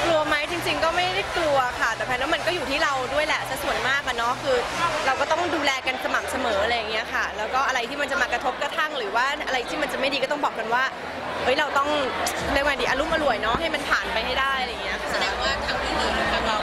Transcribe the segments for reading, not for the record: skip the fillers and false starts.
กลัวไหมจริงๆก็ไม่ได้กลัวค่ะแต่แพนว่ามันก็อยู่ที่เราด้วยแหละซะส่วนมากอะเนาะคือเราก็ต้องดูแลกันสม่ำเสมออะไรอย่างเงี้ยค่ะแล้วก็อะไรที่มันจะมากระทบกระทั่งหรือว่าอะไรที่มันจะไม่ดีก็ต้องบอกกันว่าเฮ้ยเราต้องเรียกว่าดีอารมณ์อร่วยเนาะให้มันผ่านไปให้ได้อะไรอย่างเงี้ยแสดงว่าทางที่ดีทางเรา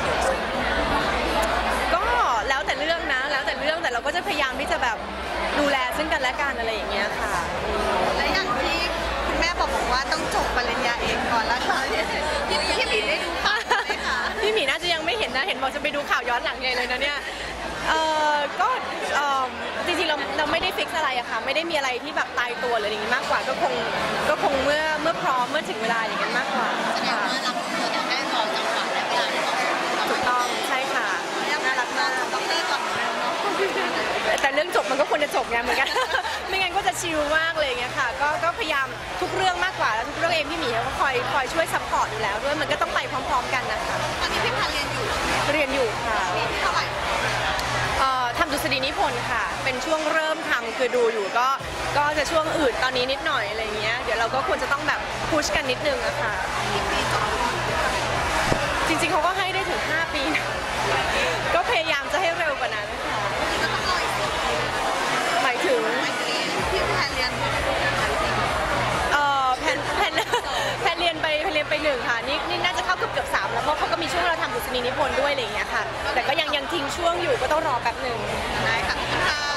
ก็แล้วแต่เรื่องนะแล้วแต่เรื่องแต่เราก็จะพยายามที่จะแบบดูแลซึ่งกันและกันอะไรอย่างเงี้ยค่ะและอย่างที่คุณแม่บอกว่าต้องจบปริญญาเอกก่อนแล้วค่ะพี่หมีได้ดูข่าวไหมคะพี่หมีน่าจะยังไม่เห็นนะเห็นบอกจะไปดูข่าวย้อนหลังใหญ่เลยนะเนี่ยก็จริงๆเราไม่ได้ฟิกอะไรอะค่ะไม่ได้มีอะไรที่แบบตายตัวหรืออะไรอย่างงี้มากกว่าก็คงเมื่อพร้อมเมื่อถึงเวลาอย่างนั้นมากกว่าแสดงว่ารับตัวแต่ให้รอจังหวะและเวลาที่เหมาะสมถูกต้องใช่ค่ะน่ารักมากต้องเลิกก่อนเร็วเนาะแต่เรื่องจบมันก็ควรจะจบไงเหมือนกัน ไม่งั้นก็จะชิลมากเลยอย่างเงี้ยค่ะก็พยายามทุกเรื่องมากกว่าแล้วทุกเรื่องเองพี่หมีเขาก็คอยช่วยซัพพอร์ตอยู่แล้วด้วยมันก็ต้องไปพร้อมๆกันนะคะตอนนี้พี่พันเรียนอยู่เรียนอยู่ค่ะปีที่เท่าไหร่ทำดุษฎีนิพนธ์ค่ะ เป็นช่วงเริ่มทำคือดูอยู่ก็จะช่วงอืดตอนนี้นิดหน่อยอะไรเงี้ยเดี๋ยวเราก็ควรจะต้องแบบพุชกันนิดนึงอะค่ะกี่ปีจบจริงๆเขาก็ให้ได้ถึง 5 ปีนะก็พยายามจะให้เร็วกว่านั้นค่ะก็ต้องรออีก4 ปีหมายถึงไม่ปีพี่พันเรียนแพนเรียนไปหนึ่งค่ะนี่น่าจะเข้าเกือบ3แล้วเพราะเขาก็มีช่วงเราทำดุษฎีนิพนธ์ด้วยอะไรอย่างเงี้ยค่ะแต่ก็ยังทิ้งช่วงอยู่ก็ต้องรอแป๊บหนึ่งได้ค่ะขอบคุณค่ะ